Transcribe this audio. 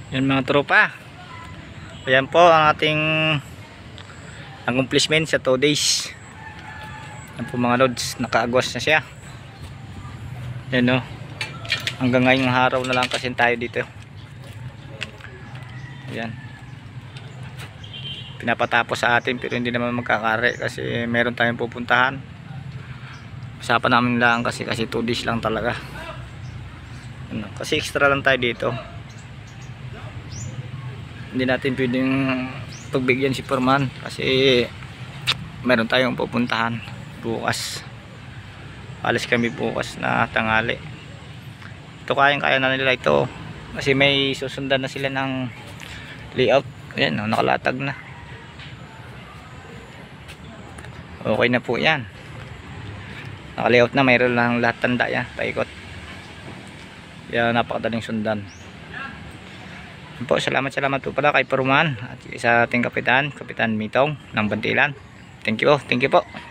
Yan mga tropa. Ayan po ang ating accomplishment sa 2 days. Yan po mga lods, nakaagwas na siya. Yan o. Hanggang ngayong araw na lang kasi tayo dito. Ayan. Pinapatapos sa atin pero hindi naman magkakari kasi meron tayong pupuntahan. Usapan namin lang kasi 2 days lang talaga. Ano, kasi extra lang tayo dito. Hindi natin pwedeng pagbigyan si Foreman kasi meron tayong pupuntahan bukas. Alis kami bukas na tanghali. Ito kaya na nila ito kasi may susundan na sila ng layout. Ayan, nakalatag na. Okay na po yan. Naka-layout na, mayroon lang lahat tanda yan, paikot. Kaya napakadaling sundan. Po, salamat po pala kay Foreman at sa ating Kapitan Mitong ng Bantilan. Thank you po.